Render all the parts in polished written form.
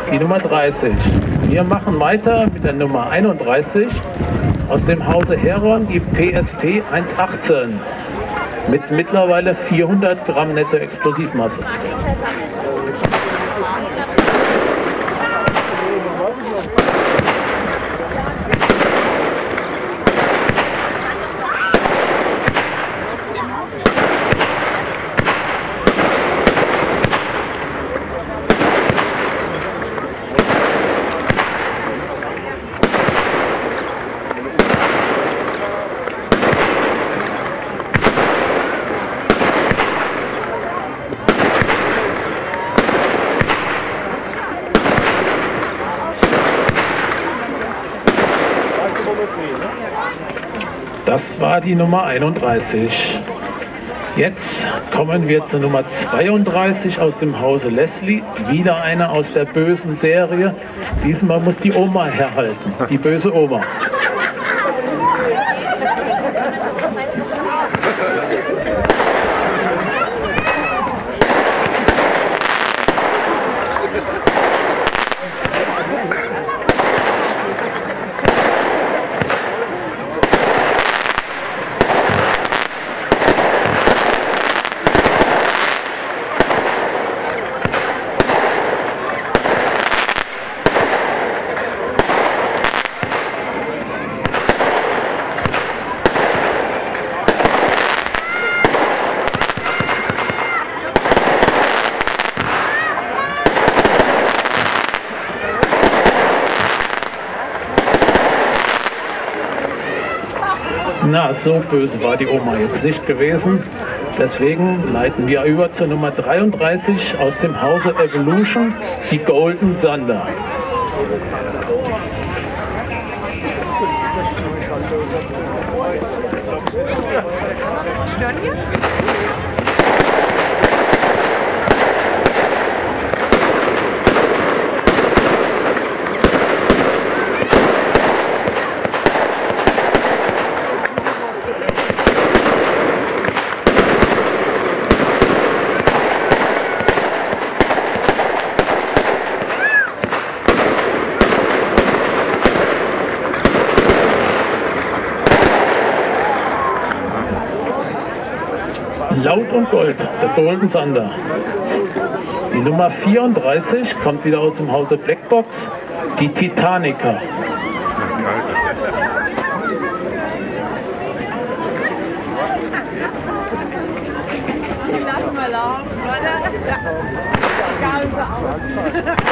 die Nummer 30. Wir machen weiter mit der Nummer 31 aus dem Hause Heron, die PSP 118 mit mittlerweile 400 Gramm netto Explosivmasse. Das war die Nummer 31. Jetzt kommen wir zur Nummer 32 aus dem Hause Leslie. Wieder eine aus der bösen Serie. Diesmal muss die Oma herhalten, die böse Oma. Na, so böse war die Oma jetzt nicht gewesen. Deswegen leiten wir über zur Nummer 33 aus dem Hause Evolution, die Golden Thunder. Stören wir? Laut und Gold, der Golden Thunder. Die Nummer 34 kommt wieder aus dem Hause Blackbox, die Titanica. Die lassen wir laufen, oder? Ja. Egal, so aus.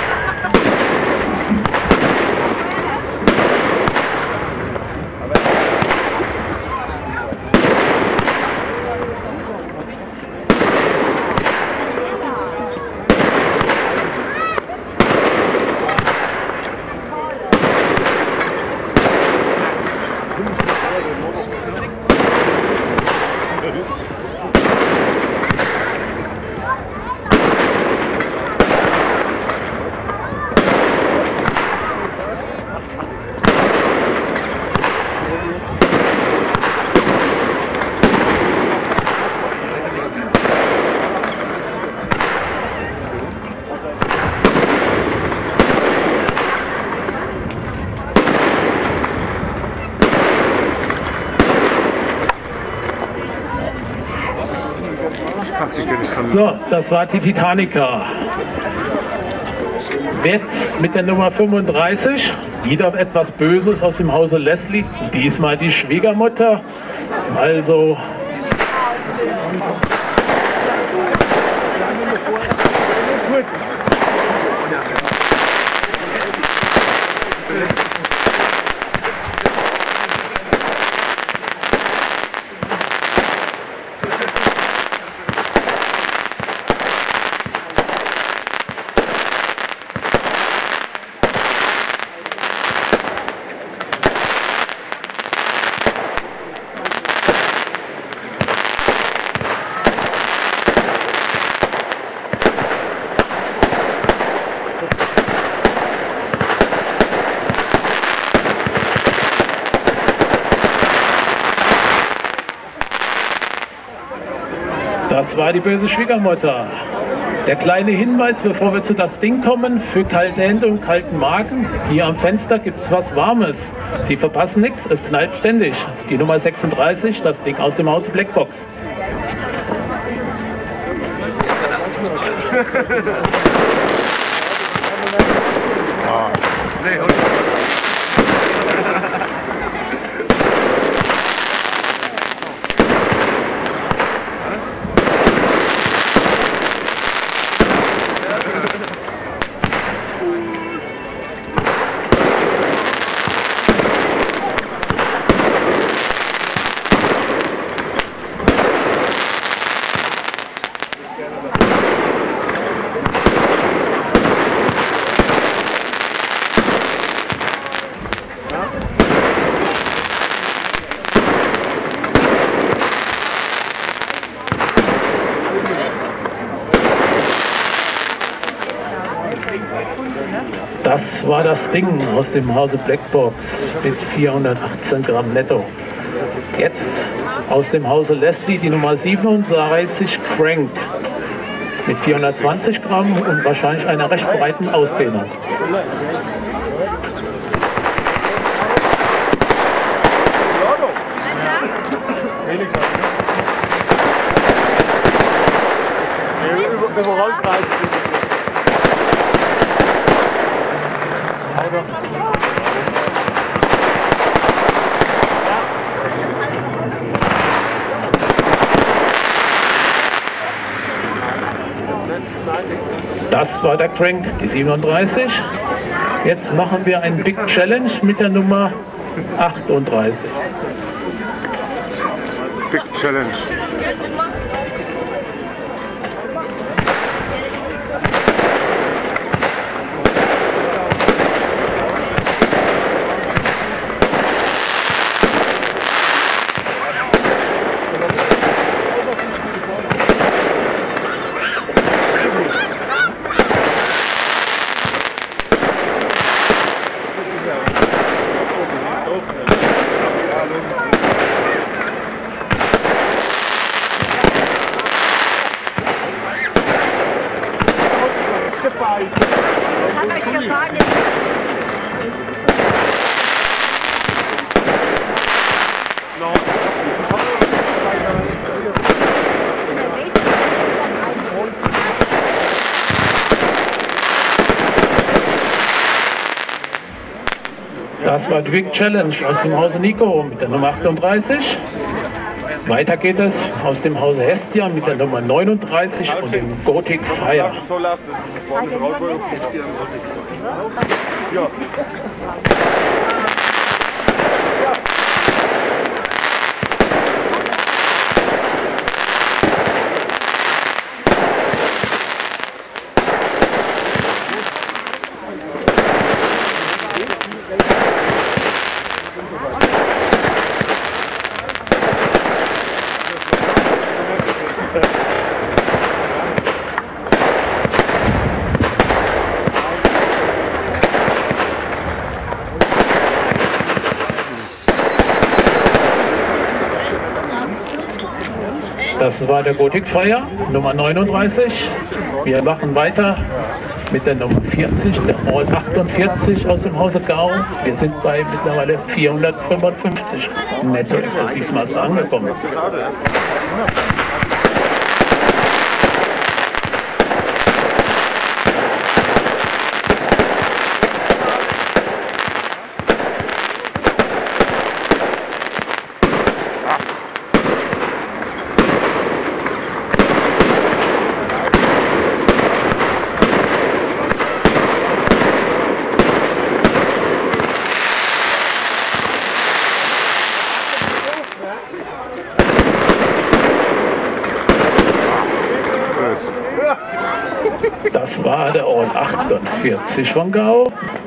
So, das war die Titanica. Jetzt mit der Nummer 35, wieder etwas Böses aus dem Hause Leslie, diesmal die Schwiegermutter. Also das war die böse Schwiegermutter. Der kleine Hinweis, bevor wir zu das Ding kommen, für kalte Hände und kalten Magen. Hier am Fenster gibt es was Warmes. Sie verpassen nichts, es knallt ständig. Die Nummer 36, das Ding aus dem Hause Blackbox. Das war das Ding aus dem Hause Blackbox mit 418 Gramm netto. Jetzt aus dem Hause Leslie die Nummer 37 Crank mit 420 Gramm und wahrscheinlich einer recht breiten Ausdehnung. Das war der Crank, die 37. Jetzt machen wir einen Big Challenge mit der Nummer 38. Big Challenge. Das war die Big Challenge aus dem Hause Nico mit der Nummer 38. Weiter geht es aus dem Hause Hestia mit der Nummer 39 und dem Gothic Fire. Das war der Gothic Fire, Nummer 39. Wir machen weiter mit der Nummer 40, der All 48 aus dem Hause Gau. Wir sind bei mittlerweile 455 netto Explosivmasse angekommen. Das war der All 48 von Gau.